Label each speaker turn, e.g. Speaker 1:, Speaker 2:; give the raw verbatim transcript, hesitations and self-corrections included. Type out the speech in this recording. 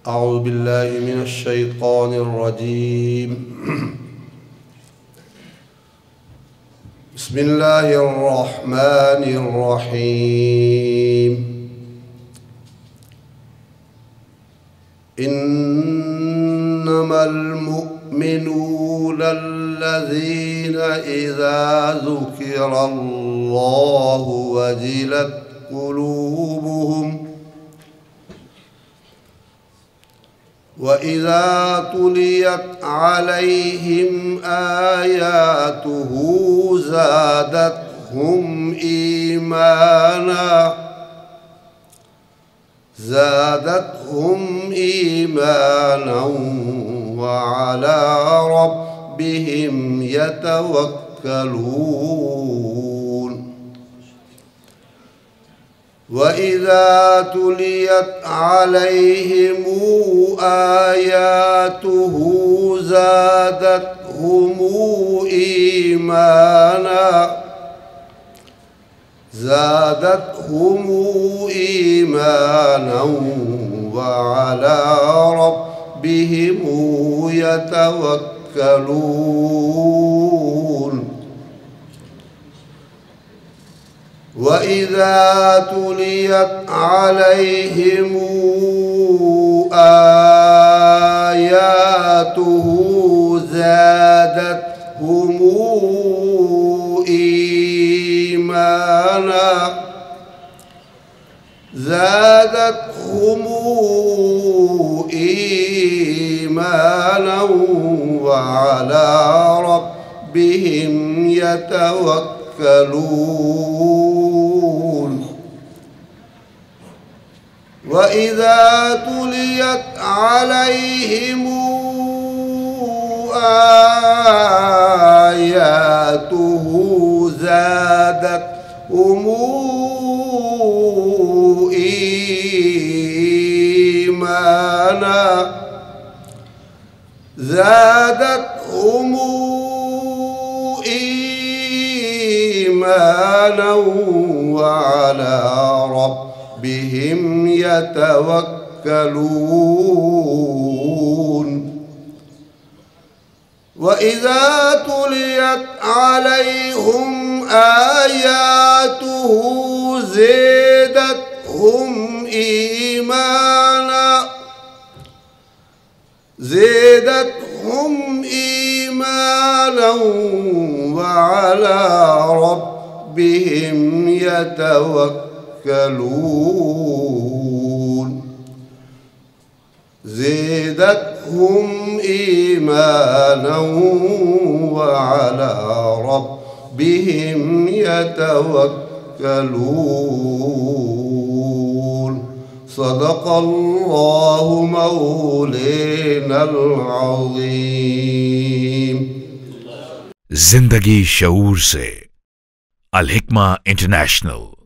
Speaker 1: أعوذ بالله من الشيطان الرجيم. بسم الله الرحمن الرحيم. إنما المؤمنون الذين إذا ذكر الله وجلت قلوبهم وإذا تليت عليهم آياته زادتهم إيمانا زادتهم إيمانا وعلى ربهم يتوكلون. وإذا تليت عليهم آياته زادتهم إيمانا زادتهم إيمانا وعلى ربهم يتوكلون. وإذا تليت عليهم آياته زادتهم إيمانا زادتهم إيمانا وعلى ربهم يتوكلون. وإذا تليت عليهم آياته زادتهم إيمانا زادتهم إيمانا وعلى ربهم يتوكلون. وإذا تليت عليهم آياته زادتهم إيمانا زادتهم إيمانا وعلى ربهم يتوكلون. زادتهم إيمانا وعلى ربهم يتوكلون. صدق الله مولانا العظيم.
Speaker 2: زندگی شعور سے الحکمہ انٹرنیشنل.